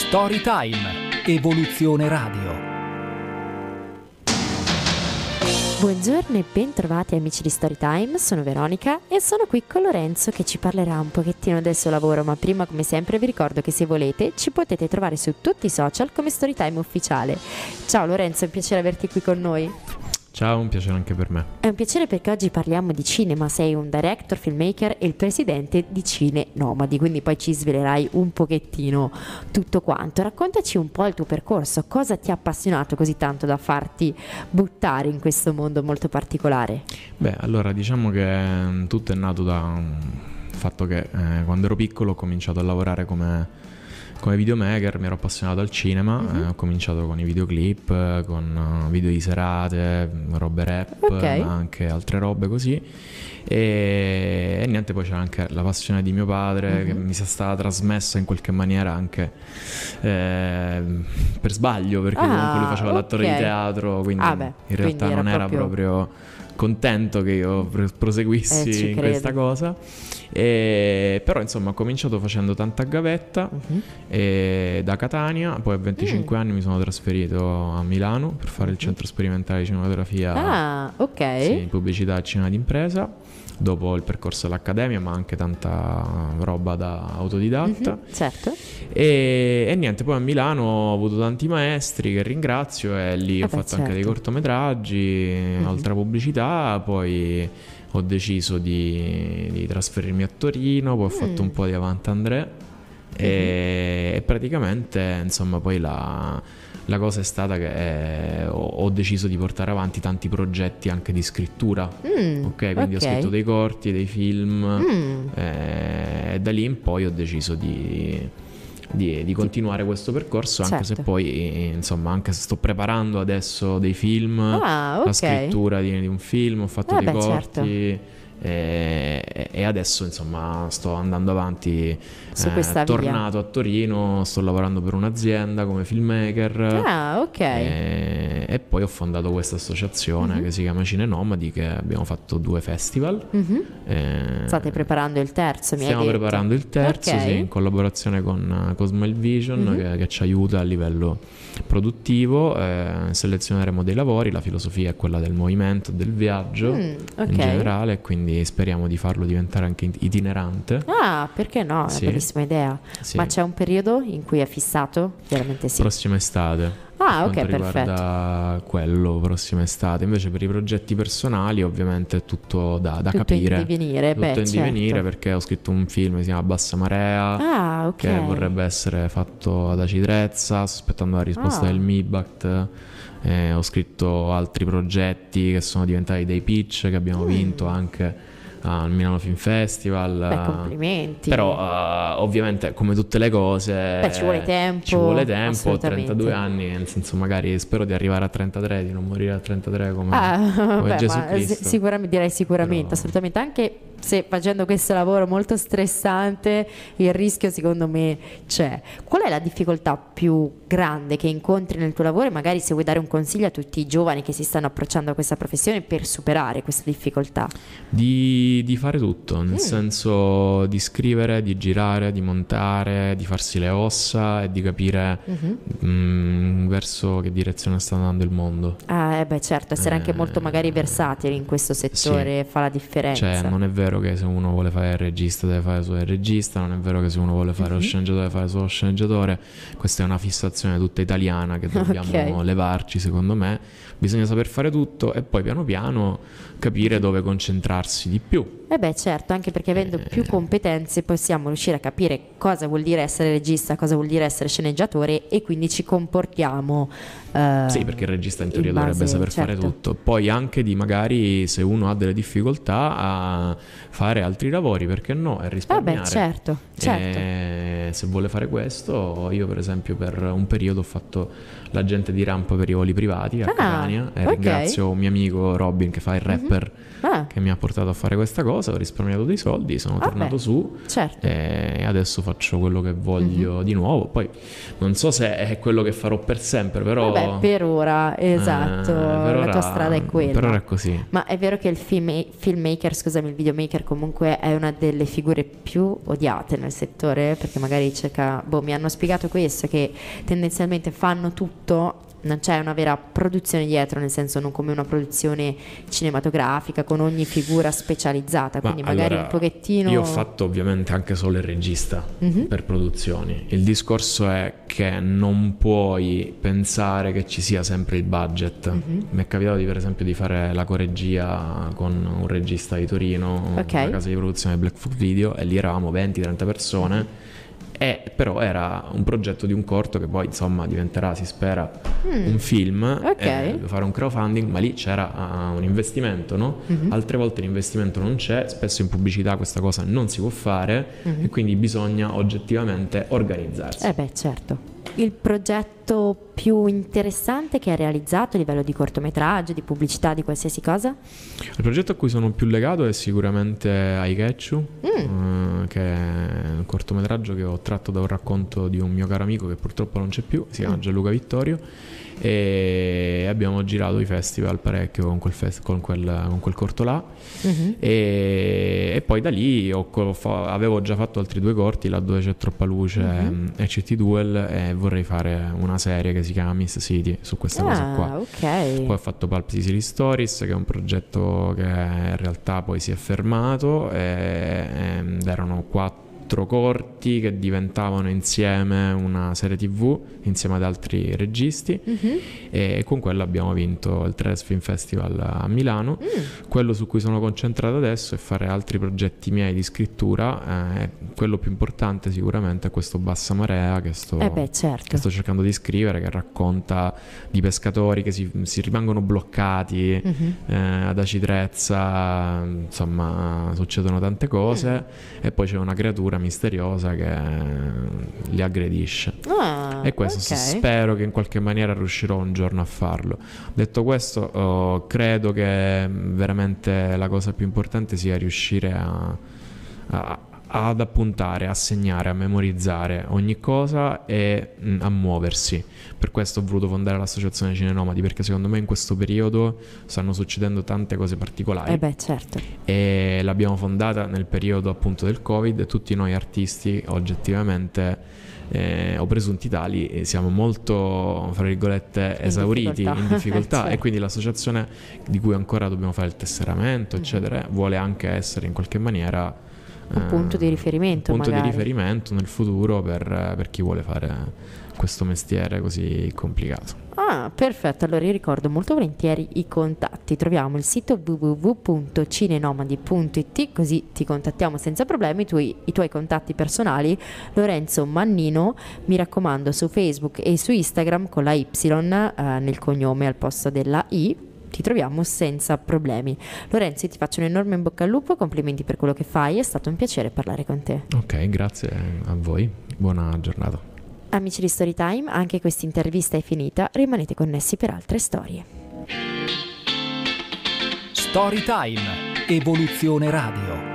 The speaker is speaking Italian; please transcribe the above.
Storytime, Evoluzione Radio. Buongiorno e bentrovati amici di Storytime, sono Veronica e sono qui con Lorenzo che ci parlerà un pochettino del suo lavoro, ma prima come sempre vi ricordo che se volete ci potete trovare su tutti i social come Storytime ufficiale. Ciao Lorenzo, è un piacere averti qui con noi. Ciao, un piacere anche per me. È un piacere perché oggi parliamo di cinema, sei un director, filmmaker e il presidente di Cine Nomadi, quindi poi ci svelerai un pochettino tutto quanto. Raccontaci un po' il tuo percorso, cosa ti ha appassionato così tanto da farti buttare in questo mondo molto particolare? Beh, allora diciamo che tutto è nato da fatto che quando ero piccolo ho cominciato a lavorare come videomaker, mi ero appassionato al cinema, ho cominciato con i videoclip, con video di serate, robe rap, ma anche altre robe così e niente, poi c'era anche la passione di mio padre che mi sia stata trasmessa in qualche maniera anche per sbaglio, perché comunque lui faceva l'attore di teatro, quindi in realtà non era proprio contento che io proseguissi in questa cosa, però insomma ho cominciato facendo tanta gavetta da Catania, poi a 25 anni mi sono trasferito a Milano per fare il centro sperimentale di cinematografia, sì, pubblicità e cinema d'impresa, dopo il percorso dell'accademia ma anche tanta roba da autodidatta, certo. E niente, poi a Milano ho avuto tanti maestri che ringrazio e lì ho fatto anche dei cortometraggi, oltre a pubblicità, poi ho deciso di trasferirmi a Torino, poi ho fatto un po' di Avanti André e praticamente insomma poi la cosa è stata che ho deciso di portare avanti tanti progetti anche di scrittura, quindi ho scritto dei corti, dei film e da lì in poi ho deciso di continuare questo percorso, anche se poi insomma anche se sto preparando adesso dei film, la scrittura di un film, ho fatto dei corti e adesso insomma sto andando avanti su questa tornato a Torino, sto lavorando per un'azienda come filmmaker e poi ho fondato questa associazione che si chiama Cine Nomadi, che abbiamo fatto 2 festival, state preparando il terzo, stiamo preparando il terzo, sì, in collaborazione con Cosmile Vision che ci aiuta a livello produttivo, selezioneremo dei lavori, la filosofia è quella del movimento, del viaggio in generale, quindi speriamo di farlo diventare anche itinerante. Perché no? È una bellissima idea. Sì. Ma c'è un periodo in cui è fissato? Chiaramente sì. Prossima estate. Riguarda quello, prossima estate. Invece per i progetti personali ovviamente è tutto da capire. In divenire, tutto in divenire, perché ho scritto un film che si chiama Bassa Marea, che vorrebbe essere fatto ad Aci Trezza, sto aspettando la risposta del MIBACT. Ho scritto altri progetti che sono diventati dei pitch che abbiamo vinto anche al Milano Film Festival. Complimenti. Però ovviamente come tutte le cose ci vuole tempo, ho 32 anni, nel senso magari spero di arrivare a 33, di non morire a 33 come Gesù Cristo. Sicuramente, però assolutamente, anche se facendo questo lavoro molto stressante il rischio secondo me c'è. Qual è la difficoltà più grande che incontri nel tuo lavoro e magari se vuoi dare un consiglio a tutti i giovani che si stanno approcciando a questa professione per superare questa difficoltà? Di fare tutto, nel senso di scrivere, di girare, di montare, di farsi le ossa e di capire verso che direzione sta andando il mondo. Certo, essere anche molto magari versatili in questo settore fa la differenza. Cioè non è vero che se uno vuole fare il regista deve fare solo il regista, non è vero che se uno vuole fare lo sceneggiatore deve fare solo lo sceneggiatore. Questa è una fissazione tutta italiana che dobbiamo levarci, secondo me. Bisogna saper fare tutto e poi piano piano capire dove concentrarsi di più. Certo, anche perché avendo più competenze possiamo riuscire a capire cosa vuol dire essere regista, cosa vuol dire essere sceneggiatore e quindi ci comportiamo sì, perché il regista in teoria dovrebbe saper fare tutto. Poi anche di magari se uno ha delle difficoltà a fare altri lavori, perché no, e risparmiare. Certo. Se vuole fare questo, io per esempio per un periodo ho fatto l'agente di rampa per i voli privati a Catania e ringrazio un mio amico Robin che fa il rapper che mi ha portato a fare questa cosa, ho risparmiato dei soldi, sono tornato su e adesso faccio quello che voglio di nuovo. Poi non so se è quello che farò per sempre, però vabbè, per ora, esatto, per la tua strada è quella. Per ora è così. Ma è vero che il filmmaker, scusami, il videomaker comunque è una delle figure più odiate nel settore, perché magari mi hanno spiegato questo, che tendenzialmente fanno tutto, non c'è una vera produzione dietro, nel senso non come una produzione cinematografica con ogni figura specializzata, quindi magari un pochettino. Io ho fatto ovviamente anche solo il regista per produzioni. Il discorso è che non puoi pensare che ci sia sempre il budget. Mi è capitato per esempio di fare la coregia con un regista di Torino, una casa di produzione di Blackfoot Video, e lì eravamo 20-30 persone. Però era un progetto di un corto che poi insomma diventerà, si spera, un film. Fare un crowdfunding, ma lì c'era un investimento, no? Altre volte l'investimento non c'è, spesso in pubblicità questa cosa non si può fare, e quindi bisogna oggettivamente organizzarsi. Certo. Il progetto più interessante che hai realizzato a livello di cortometraggio, di pubblicità, di qualsiasi cosa? Il progetto a cui sono più legato è sicuramente Aiketchu, che è un cortometraggio che ho tratto da un racconto di un mio caro amico che purtroppo non c'è più, si chiama Gianluca Vittorio, e abbiamo girato i festival parecchio con quel corto là. E poi da lì avevo già fatto altri 2 corti, Laddove c'è troppa luce e CT Duel, e vorrei fare una serie che si chiama Miss City su questa cosa qua. Poi ho fatto Pulp City Stories, che è un progetto che in realtà poi si è fermato, ed erano 4 corti che diventavano insieme una serie TV insieme ad altri registi, e con quello abbiamo vinto il Tres Film Festival a Milano. Quello su cui sono concentrato adesso è fare altri progetti miei di scrittura. Quello più importante sicuramente è questo Bassa Marea che sto cercando di scrivere, che racconta di pescatori che si rimangono bloccati ad Aci Trezza, insomma succedono tante cose, e poi c'è una creatura misteriosa che li aggredisce, e questo spero che in qualche maniera riuscirò un giorno a farlo. Detto questo, credo che veramente la cosa più importante sia riuscire ad appuntare, a segnare, a memorizzare ogni cosa e a muoversi. Per questo ho voluto fondare l'associazione Cinenomadi, perché secondo me in questo periodo stanno succedendo tante cose particolari. Certo. E l'abbiamo fondata nel periodo appunto del Covid, e tutti noi artisti oggettivamente o presunti tali siamo molto, fra virgolette, esauriti, in difficoltà. Certo. E quindi l'associazione, di cui ancora dobbiamo fare il tesseramento eccetera, vuole anche essere in qualche maniera un punto di riferimento, di riferimento nel futuro per chi vuole fare questo mestiere così complicato. Perfetto, allora io ricordo molto volentieri i contatti. Troviamo il sito www.cinenomadi.it, così ti contattiamo senza problemi. I tuoi contatti personali: Lorenzo Mannino, mi raccomando, su Facebook e su Instagram con la Y nel cognome al posto della I. Ti troviamo senza problemi. Lorenzo, io ti faccio un enorme in bocca al lupo, complimenti per quello che fai, è stato un piacere parlare con te. Ok, grazie a voi, buona giornata. Amici di Storytime, anche questa intervista è finita, rimanete connessi per altre storie. Storytime, Evoluzione Radio.